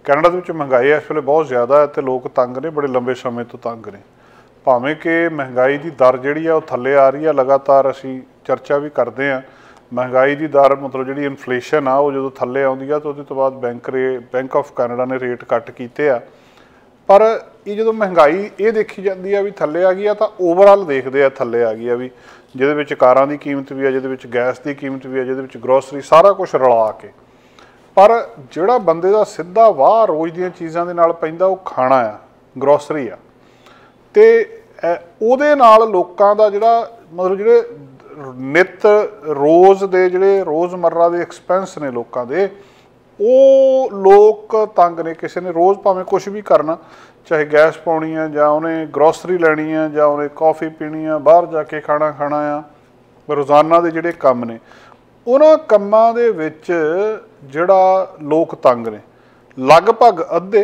Canada ਦੇ ਵਿੱਚ ਮਹਿੰਗਾਈ ਇਸ ਵੇਲੇ ਬਹੁਤ ਜ਼ਿਆਦਾ ਹੈ ਤੇ ਲੋਕ ਤੰਗ ਨੇ, ਬੜੇ ਲੰਬੇ ਸਮੇਂ ਤੋਂ ਤੰਗ ਨੇ। ਭਾਵੇਂ ਕਿ ਮਹਿੰਗਾਈ ਦੀ ਦਰ ਜਿਹੜੀ ਆ ਉਹ ਥੱਲੇ ਆ ਰਹੀ ਆ, ਲਗਾਤਾਰ ਅਸੀਂ ਚਰਚਾ ਵੀ ਕਰਦੇ ਹਾਂ। ਮਹਿੰਗਾਈ ਦੀ ਦਰ ਮਤਲਬ ਜਿਹੜੀ ਇਨਫਲੇਸ਼ਨ ਆ ਉਹ ਜਦੋਂ ਥੱਲੇ ਆਉਂਦੀ ਆ ਤਾਂ ਉਹਦੇ ਤੋਂ ਬਾਅਦ ਬੈਂਕ ਆਫ ਕੈਨੇਡਾ ਨੇ ਰੇਟ ਕੱਟ ਕੀਤੇ ਆ। ਪਰ ਇਹ ਜਦੋਂ ਮਹਿੰਗਾਈ ਇਹ ਦੇਖੀ ਜਾਂਦੀ ਆ ਵੀ ਥੱਲੇ ਆ ਗਈ ਆ ਤਾਂ ਓਵਰਆਲ ਦੇਖਦੇ ਆ ਥੱਲੇ ਆ ਗਈ ਆ, ਵੀ ਜਿਹਦੇ ਵਿੱਚ ਕਾਰਾਂ ਦੀ ਕੀਮਤ ਵੀ ਆ, ਜਿਹਦੇ ਵਿੱਚ ਗੈਸ ਦੀ ਕੀਮਤ ਵੀ ਆ, ਜਿਹਦੇ ਵਿੱਚ ਗਰੋਸਰੀ, ਸਾਰਾ ਕੁਛ ਰਲਾ ਕੇ। ਪਰ ਜਿਹੜਾ ਬੰਦੇ ਦਾ ਸਿੱਧਾ ਵਾਹ ਰੋਜ਼ ਦੀਆਂ ਚੀਜ਼ਾਂ ਦੇ ਨਾਲ ਪੈਂਦਾ ਉਹ ਖਾਣਾ ਆ, ਗਰੋਸਰੀ ਆ। ਤੇ ਉਹਦੇ ਨਾਲ ਲੋਕਾਂ ਦਾ ਜਿਹੜਾ ਮਤਲਬ ਜਿਹੜੇ ਨਿੱਤ ਰੋਜ਼ ਦੇ ਜਿਹੜੇ ਰੋਜ਼ਮर्रा ਦੇ ਐਕਸਪੈਂਸ ਨੇ ਲੋਕਾਂ ਦੇ, ਉਹ ਲੋਕ ਤੰਗ ਨੇ। ਕਿਸੇ ਨੇ ਰੋਜ਼ ਭਾਵੇਂ ਕੁਛ ਵੀ ਕਰਨਾ, ਚਾਹੇ ਗੈਸ ਪਾਉਣੀ ਆ ਜਾਂ ਉਹਨੇ ਗਰੋਸਰੀ ਲੈਣੀ ਆ ਜਾਂ ਉਹਨੇ ਕੌਫੀ ਪੀਣੀ ਆ, ਬਾਹਰ ਜਾ ਕੇ ਖਾਣਾ ਖਾਣਾ ਆ, ਰੋਜ਼ਾਨਾ ਦੇ ਜਿਹੜੇ ਕੰਮ ਨੇ ਉਹਨਾਂ ਕੰਮਾਂ ਦੇ ਵਿੱਚ ਜਿਹੜਾ ਲੋਕ ਤੰਗ ਨੇ। ਲਗਭਗ ਅੱਧੇ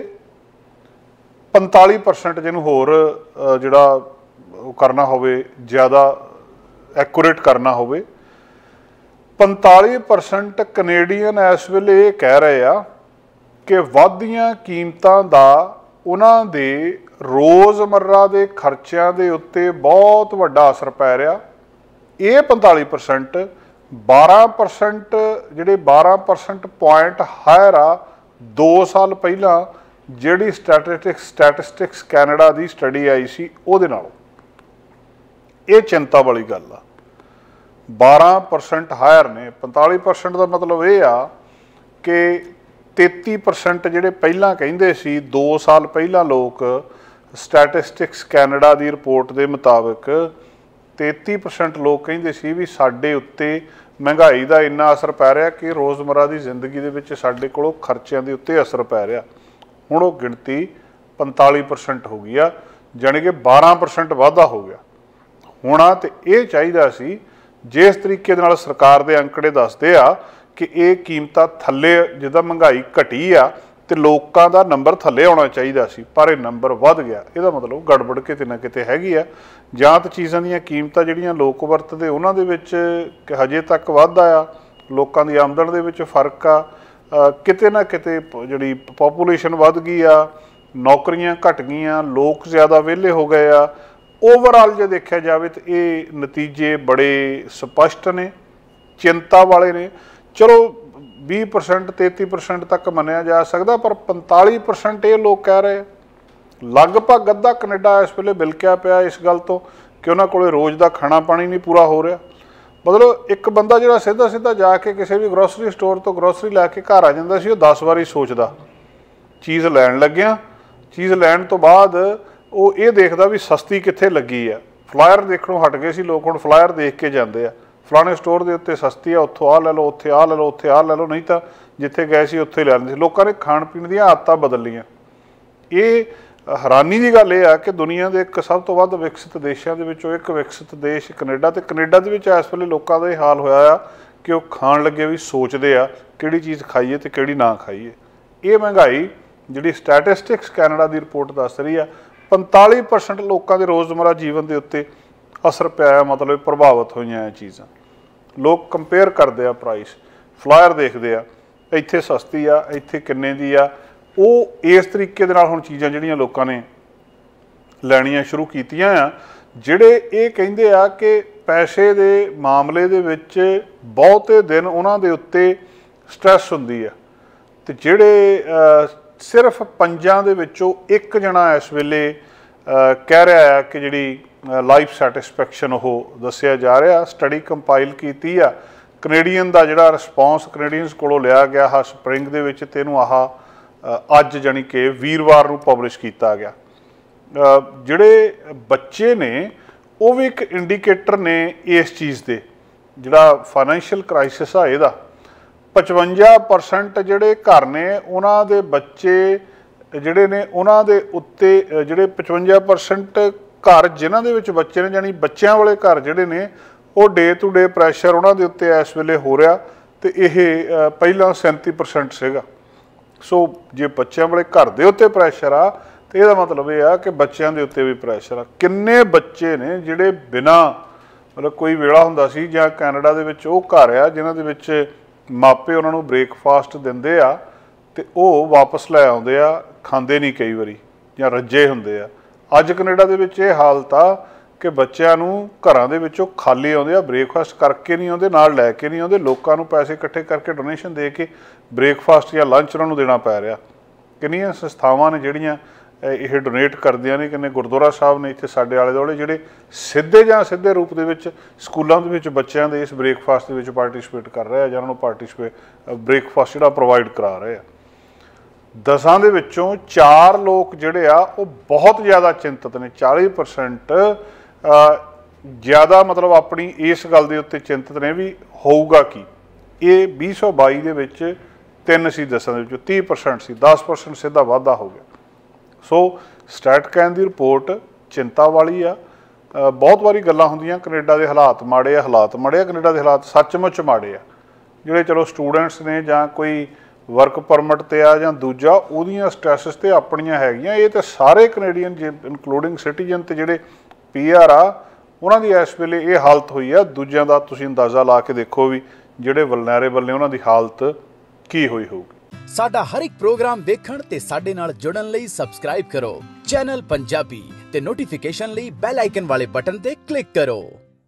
45% ਜਿਹਨੂੰ ਹੋਰ ਜਿਹੜਾ ਉਹ ਕਰਨਾ ਹੋਵੇ, ਜ਼ਿਆਦਾ ਐਕੂਰੇਟ ਕਰਨਾ ਹੋਵੇ, 45% ਕੈਨੇਡੀਅਨ ਇਸ ਵੇਲੇ ਇਹ ਕਹਿ ਰਹੇ ਆ ਕਿ ਵੱਧਦੀਆਂ ਕੀਮਤਾਂ ਦਾ ਉਹਨਾਂ ਦੇ ਰੋਜ਼ਮर्रा ਦੇ ਖਰਚਿਆਂ ਦੇ ਉੱਤੇ ਬਹੁਤ ਵੱਡਾ ਅਸਰ ਪੈ ਰਿਹਾ। ਇਹ 45% 12% ਜਿਹੜੇ 12% ਪੁਆਇੰਟ ਹਾਇਰ ਆ 2 ਸਾਲ ਪਹਿਲਾਂ ਜਿਹੜੀ ਸਟੈਟਿਸਟਿਕਸ ਕੈਨੇਡਾ ਦੀ ਸਟੱਡੀ ਆਈ ਸੀ ਉਹਦੇ ਨਾਲੋਂ। ਇਹ ਚਿੰਤਾ ਵਾਲੀ ਗੱਲ ਆ। 12% ਹਾਇਰ ਨੇ। 45% ਦਾ ਮਤਲਬ ਇਹ ਆ ਕਿ 33% ਜਿਹੜੇ ਪਹਿਲਾਂ ਕਹਿੰਦੇ ਸੀ 2 ਸਾਲ ਪਹਿਲਾਂ ਲੋਕ, ਸਟੈਟਿਸਟਿਕਸ ਕੈਨੇਡਾ ਦੀ ਰਿਪੋਰਟ ਦੇ ਮੁਤਾਬਕ 33% ਲੋਕ ਕਹਿੰਦੇ ਸੀ ਵੀ ਸਾਡੇ ਉੱਤੇ ਮਹਿੰਗਾਈ ਦਾ ਇੰਨਾ ਅਸਰ ਪੈ ਰਿਹਾ ਕਿ ਰੋਜ਼ਮर्रा ਦੀ ਜ਼ਿੰਦਗੀ ਦੇ ਵਿੱਚ ਸਾਡੇ ਕੋਲੋਂ ਖਰਚਿਆਂ ਦੇ ਉੱਤੇ ਅਸਰ ਪੈ ਰਿਹਾ। ਹੁਣ ਉਹ ਗਿਣਤੀ 45% ਹੋ ਗਈ ਆ, ਜਾਣੀ ਕਿ 12% ਵਾਧਾ ਹੋ ਗਿਆ ਹੋਣਾ। ਤੇ ਇਹ ਚਾਹੀਦਾ ਸੀ, ਜਿਸ ਤਰੀਕੇ ਦੇ ਨਾਲ ਸਰਕਾਰ ਦੇ ਅੰਕੜੇ ਦੱਸਦੇ ਆ ਕਿ ਇਹ ਕੀਮਤਾਂ ਥੱਲੇ, ਜਿੱਦਾਂ ਮਹਿੰਗਾਈ ਘਟੀ ਆ ਤੇ ਲੋਕਾਂ ਦਾ ਨੰਬਰ ਥੱਲੇ ਆਉਣਾ ਚਾਹੀਦਾ ਸੀ, ਪਰ ਇਹ ਨੰਬਰ ਵੱਧ ਗਿਆ। ਇਹਦਾ ਮਤਲਬ ਗੜਬੜ ਕਿਤੇ ਨਾ ਕਿਤੇ ਹੈਗੀ ਆ। ਜਾਂ ਤਾਂ ਚੀਜ਼ਾਂ ਦੀਆਂ ਕੀਮਤਾਂ ਜਿਹੜੀਆਂ ਲੋਕ ਵਰਤਦੇ ਉਹਨਾਂ ਦੇ ਵਿੱਚ ਹਜੇ ਤੱਕ ਵਾਧਾ ਆ, ਲੋਕਾਂ ਦੀ ਆਮਦਨ ਦੇ ਵਿੱਚ ਫਰਕ ਆ, ਕਿਤੇ ਨਾ ਕਿਤੇ ਜਿਹੜੀ ਪੋਪੂਲੇਸ਼ਨ ਵੱਧ ਗਈ ਆ, ਨੌਕਰੀਆਂ ਘਟ ਗਈਆਂ, ਲੋਕ ਜ਼ਿਆਦਾ ਵਿਹਲੇ ਹੋ ਗਏ ਆ। ਓਵਰਆਲ ਜੇ ਦੇਖਿਆ ਜਾਵੇ ਤਾਂ ਇਹ ਨਤੀਜੇ ਬੜੇ ਸਪਸ਼ਟ ਨੇ, ਚਿੰਤਾ ਵਾਲੇ ਨੇ। ਚਲੋ 20% 33% ਤੱਕ ਮੰਨਿਆ ਜਾ ਸਕਦਾ, ਪਰ 45% ਇਹ ਲੋਕ ਕਹਿ ਰਹੇ। ਲਗਭਗ ਅੱਧਾ ਕੈਨੇਡਾ ਇਸ ਵੇਲੇ ਬਿਲਕਿਆ ਪਿਆ ਇਸ ਗੱਲ ਤੋਂ ਕਿ ਉਹਨਾਂ ਕੋਲ ਰੋਜ਼ ਦਾ ਖਾਣਾ ਪਾਣੀ ਨਹੀਂ ਪੂਰਾ ਹੋ ਰਿਹਾ। ਮਤਲਬ ਇੱਕ ਬੰਦਾ ਜਿਹੜਾ ਸਿੱਧਾ ਜਾ ਕੇ ਕਿਸੇ ਵੀ ਗਰੋਸਰੀ ਸਟੋਰ ਤੋਂ ਗਰੋਸਰੀ ਲੈ ਕੇ ਘਰ ਆ ਜਾਂਦਾ ਸੀ, ਉਹ 10 ਵਾਰੀ ਸੋਚਦਾ ਚੀਜ਼ ਲੈਣ ਲੱਗਿਆ। ਚੀਜ਼ ਲੈਣ ਤੋਂ ਬਾਅਦ ਉਹ ਇਹ ਦੇਖਦਾ ਵੀ ਸਸਤੀ ਕਿੱਥੇ ਲੱਗੀ ਆ। ਫਲਾਇਰ ਦੇਖਣੋਂ ਹਟ ਗਏ ਸੀ ਲੋਕ, ਹੁਣ ਫਲਾਇਰ ਦੇਖ ਕੇ ਜਾਂਦੇ ਆ, ਫਲਾਣੇ ਸਟੋਰ ਦੇ ਉੱਤੇ ਸਸਤੀ ਆ, ਉੱਥੋਂ ਆਹ ਲੈ ਲਓ, ਉੱਥੇ ਆਹ ਲੈ ਲਓ, ਉੱਥੇ ਆਹ ਲੈ ਲਓ, ਨਹੀਂ ਤਾਂ ਜਿੱਥੇ ਗਏ ਸੀ ਉੱਥੇ ਲੈ ਲੈਂਦੇ ਸੀ। ਲੋਕਾਂ ਨੇ ਖਾਣ ਪੀਣ ਦੀਆਂ ਆਦਤਾਂ ਬਦਲ ਲਈਆਂ। ਇਹ ਹੈਰਾਨੀ ਦੀ ਗੱਲ ਇਹ ਆ ਕਿ ਦੁਨੀਆ ਦੇ ਇੱਕ ਸਭ ਤੋਂ ਵੱਧ ਵਿਕਸਿਤ ਦੇਸ਼ਾਂ ਦੇ ਵਿੱਚੋਂ ਇੱਕ ਵਿਕਸਿਤ ਦੇਸ਼ ਕੈਨੇਡਾ, ਤੇ ਕੈਨੇਡਾ ਦੇ ਵਿੱਚ ਇਸ ਵੇਲੇ ਲੋਕਾਂ ਦਾ ਇਹ ਹਾਲ ਹੋਇਆ ਆ ਕਿ ਉਹ ਖਾਣ ਲੱਗੇ ਵੀ ਸੋਚਦੇ ਆ ਕਿਹੜੀ ਚੀਜ਼ ਖਾਈਏ ਤੇ ਕਿਹੜੀ ਨਾ ਖਾਈਏ। ਇਹ ਮਹਿੰਗਾਈ ਜਿਹੜੀ ਸਟੈਟਿਸਟਿਕਸ ਕੈਨੇਡਾ ਦੀ ਰਿਪੋਰਟ ਦੱਸ ਰਹੀ ਆ, 45% ਲੋਕਾਂ ਦੇ ਰੋਜ਼ਮर्रा ਜੀਵਨ ਦੇ ਉੱਤੇ ਅਸਰ ਪਿਆ, ਮਤਲਬ ਪ੍ਰਭਾਵਿਤ ਹੋਈਆਂ ਇਹ ਚੀਜ਼ਾਂ। ਲੋਕ ਕੰਪੇਅਰ ਕਰਦੇ ਆ ਪ੍ਰਾਈਸ, ਫਲਾਇਰ ਦੇਖਦੇ ਆ, ਇੱਥੇ ਸਸਤੀ ਆ, ਇੱਥੇ ਕਿੰਨੇ ਦੀ ਆ। ਉਹ ਇਸ ਤਰੀਕੇ ਦੇ ਨਾਲ ਹੁਣ ਚੀਜ਼ਾਂ ਜਿਹੜੀਆਂ ਲੋਕਾਂ ਨੇ ਲੈਣੀਆਂ ਸ਼ੁਰੂ ਕੀਤੀਆਂ ਆ। ਜਿਹੜੇ ਇਹ ਕਹਿੰਦੇ ਆ ਕਿ ਪੈਸੇ ਦੇ ਮਾਮਲੇ ਦੇ ਵਿੱਚ ਬਹੁਤੇ ਦਿਨ ਉਹਨਾਂ ਦੇ ਉੱਤੇ ਸਟ੍ਰੈਸ ਹੁੰਦੀ ਆ, ਤੇ ਜਿਹੜੇ ਸਿਰਫ 5 ਦੇ ਵਿੱਚੋਂ 1 ਜਣਾ ਇਸ ਵੇਲੇ ਕਹਿ ਰਿਹਾ ਆ ਕਿ ਜਿਹੜੀ ਲਾਈਫ ਸੈਟਿਸਫੈਕਸ਼ਨ ਉਹ ਦੱਸਿਆ ਜਾ ਰਿਹਾ। ਸਟੱਡੀ ਕੰਪਾਈਲ ਕੀਤੀ ਆ ਕੈਨੇਡੀਅਨ ਦਾ ਜਿਹੜਾ ਰਿਸਪੌਂਸ ਕੈਨੇਡੀਅਨਸ ਕੋਲੋਂ ਲਿਆ ਗਿਆ ਹਾ ਸਪਰਿੰਗ ਦੇ ਵਿੱਚ, ਤੇ ਇਹਨੂੰ ਅੱਜ ਜਾਣੀ ਕਿ ਵੀਰਵਾਰ ਨੂੰ ਪਬਲਿਸ਼ ਕੀਤਾ ਗਿਆ। ਜਿਹੜੇ ਬੱਚੇ ਨੇ ਉਹ ਵੀ ਇੱਕ ਇੰਡੀਕੇਟਰ ਨੇ ਇਸ ਚੀਜ਼ ਦੇ, ਜਿਹੜਾ ਫਾਈਨੈਂਸ਼ੀਅਲ ਕ੍ਰਾਈਸਿਸ ਆ ਇਹਦਾ। 55% ਜਿਹੜੇ ਘਰ ਨੇ ਉਹਨਾਂ ਦੇ ਬੱਚੇ ਜਿਹੜੇ ਨੇ ਉਹਨਾਂ ਦੇ ਉੱਤੇ, ਜਿਹੜੇ 55% ਘਰ ਜਿਨ੍ਹਾਂ ਦੇ ਵਿੱਚ ਬੱਚੇ ਨੇ, ਜਾਣੀ ਬੱਚਿਆਂ ਵਾਲੇ ਘਰ ਜਿਹੜੇ ਨੇ, ਉਹ ਡੇ ਟੂ ਡੇ ਪ੍ਰੈਸ਼ਰ ਉਹਨਾਂ ਦੇ ਉੱਤੇ ਇਸ ਵੇਲੇ ਹੋ ਰਿਹਾ, ਤੇ ਇਹ ਪਹਿਲਾਂ 37% ਸੀਗਾ। ਸੋ ਜੇ ਬੱਚਿਆਂ ਵਾਲੇ ਘਰ ਦੇ ਉੱਤੇ ਪ੍ਰੈਸ਼ਰ ਆ ਤੇ ਇਹਦਾ ਮਤਲਬ ਇਹ ਆ ਕਿ ਬੱਚਿਆਂ ਦੇ ਉੱਤੇ ਵੀ ਪ੍ਰੈਸ਼ਰ ਆ। ਕਿੰਨੇ ਬੱਚੇ ਨੇ ਜਿਹੜੇ ਬਿਨਾਂ, ਮਤਲਬ ਕੋਈ ਵੇਲਾ ਹੁੰਦਾ ਸੀ ਜਾਂ ਕੈਨੇਡਾ ਦੇ ਵਿੱਚ ਉਹ ਘਰ ਆ ਜਿਨ੍ਹਾਂ ਦੇ ਵਿੱਚ ਮਾਪੇ ਉਹਨਾਂ ਨੂੰ ਬ੍ਰੇਕਫਾਸਟ ਦਿੰਦੇ ਆ, ਤੇ ਉਹ ਵਾਪਸ ਲੈ ਆਉਂਦੇ ਆ, ਖਾਂਦੇ ਨਹੀਂ ਕਈ ਵਾਰੀ ਜਾਂ ਰੱਜੇ ਹੁੰਦੇ ਆ। ਅੱਜ ਕੈਨੇਡਾ ਦੇ ਵਿੱਚ ਇਹ ਹਾਲਤ ਆ ਕਿ ਬੱਚਿਆਂ ਨੂੰ ਘਰਾਂ ਦੇ ਵਿੱਚੋਂ ਖਾਲੀ ਆਉਂਦੇ ਆ, ਬ੍ਰੇਕਫਾਸਟ ਕਰਕੇ ਨਹੀਂ ਆਉਂਦੇ, ਨਾਲ ਲੈ ਕੇ ਨਹੀਂ ਆਉਂਦੇ, ਲੋਕਾਂ ਨੂੰ ਪੈਸੇ ਇਕੱਠੇ ਕਰਕੇ ਡੋਨੇਸ਼ਨ ਦੇ ਕੇ ਬ੍ਰੇਕਫਾਸਟ ਜਾਂ ਲੰਚ ਉਹਨਾਂ ਨੂੰ ਦੇਣਾ ਪੈ ਰਿਹਾ। ਕਿੰਨੀਆਂ ਸੰਸਥਾਵਾਂ ਨੇ ਜਿਹੜੀਆਂ ਇਹ ਡੋਨੇਟ ਕਰਦੀਆਂ ਨੇ, ਕਿੰਨੇ ਗੁਰਦੁਆਰਾ ਸਾਹਿਬ ਨੇ ਇੱਥੇ ਸਾਡੇ ਆਲੇ ਦੁਆਲੇ ਜਿਹੜੇ ਸਿੱਧੇ ਜਾਂ ਸਿੱਧੇ ਰੂਪ ਦੇ ਵਿੱਚ ਸਕੂਲਾਂ ਦੇ ਵਿੱਚ ਬੱਚਿਆਂ ਦੇ ਇਸ ਬ੍ਰੇਕਫਾਸਟ ਦੇ ਵਿੱਚ ਪਾਰਟੀਸਪੇਟ ਕਰ ਰਹੇ ਆ ਜਾਂ ਉਹਨਾਂ ਨੂੰ ਬ੍ਰੇਕਫਾਸਟ ਜਿਹੜਾ ਪ੍ਰੋਵਾਈਡ ਕਰਾ ਰਹੇ ਆ। 10 ਦੇ ਵਿੱਚੋਂ 4 ਲੋਕ ਜਿਹੜੇ ਆ ਉਹ ਬਹੁਤ ਜ਼ਿਆਦਾ ਚਿੰਤਤ ਨੇ। 40% ਜ਼ਿਆਦਾ ਮਤਲਬ ਆਪਣੀ ਇਸ ਗੱਲ ਦੇ ਉੱਤੇ ਚਿੰਤਤ ਨੇ ਵੀ ਹੋਊਗਾ ਕੀ। ਇਹ 2022 ਦੇ ਵਿੱਚ 3 ਸੀ 10 ਦੇ ਵਿੱਚੋਂ, 30% ਸੀ, 10% ਸਿੱਧਾ ਵਾਧਾ ਹੋ ਗਿਆ। ਸੋ ਸਟੈਟਕੈਨ ਦੀ ਰਿਪੋਰਟ ਚਿੰਤਾ ਵਾਲੀ ਆ। ਬਹੁਤ ਵਾਰੀ ਗੱਲਾਂ ਹੁੰਦੀਆਂ ਕੈਨੇਡਾ ਦੇ ਹਾਲਾਤ ਮਾੜੇ ਆ, ਹਾਲਾਤ ਮਾੜੇ ਆ। ਕੈਨੇਡਾ ਦੇ ਹਾਲਾਤ ਸੱਚਮੁੱਚ ਮਾੜੇ ਆ। ਜਿਹੜੇ ਚਲੋ ਸਟੂਡੈਂਟਸ ਨੇ ਜਾਂ ਕੋਈ ਵਰਕ ਪਰਮਿਟ 'ਤੇ ਆ ਜਾਂ ਦੂਜਾ, ਉਹਦੀਆਂ ਸਟ੍ਰੈਸਿਸ ਤੇ ਆਪਣੀਆਂ ਹੈਗੀਆਂ। ਇਹ ਤਾਂ ਸਾਰੇ ਕੈਨੇਡੀਅਨ ਇਨਕਲੂਡਿੰਗ ਸਿਟੀਜ਼ਨ ਤੇ ਜਿਹੜੇ PR ਆ ਉਹਨਾਂ ਦੀ ਇਸ ਵੇਲੇ ਇਹ ਹਾਲਤ ਹੋਈ ਆ। ਦੂਜਿਆਂ ਦਾ ਤੁਸੀਂ ਅੰਦਾਜ਼ਾ ਲਾ ਕੇ ਦੇਖੋ ਵੀ ਜਿਹੜੇ ਵਲਨਰੇਬਲ ਨੇ ਉਹਨਾਂ ਦੀ ਹਾਲਤ ਕੀ ਹੋਈ ਹੋਊਗੀ। ਸਾਡਾ ਹਰ ਇੱਕ ਪ੍ਰੋਗਰਾਮ ਦੇਖਣ ਤੇ ਸਾਡੇ ਨਾਲ ਜੁੜਨ ਲਈ ਸਬਸਕ੍ਰਾਈਬ ਕਰੋ ਚੈਨਲ ਪੰਜਾਬੀ ਤੇ ਨੋਟੀਫਿਕੇਸ਼ਨ ਲਈ ਬੈਲ ਆਈਕਨ ਵਾਲੇ ਬਟਨ ਤੇ ਕਲਿੱਕ ਕਰੋ।